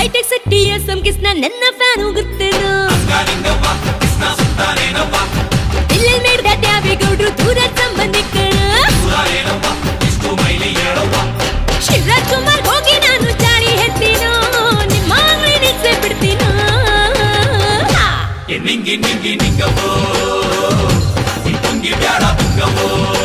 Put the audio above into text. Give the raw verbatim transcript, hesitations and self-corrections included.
high tech ಸಿಟಿಯ ಸಂಕಿಸ್ನ ನನ್ನ fan ಗೊತ್ತೇನು ಇಲ್ಲಿ ಮೇಡ್ದ ದ್ಯಾವಿಗೌಡ್ರು ದೂರ ಸಂಬಂಧಿಕರು ಶಿವರಾಜ್ ಕುಮಾರ್ ಹೋಗಿ ನಾನು ಚಾಳಿ ಹೆತ್ತೀನೋ ನಿಮ್ಮ ಅಂಗಡಿ ನಿಲ್ಸೇ ಬಿಡ್ತೀನೋ ನಿಂಗಿ ನಿಂಗಿ ನಿಂಗವೋ ತುಂಗಿ ಬ್ಯಾಡ ತುಂಗವೋ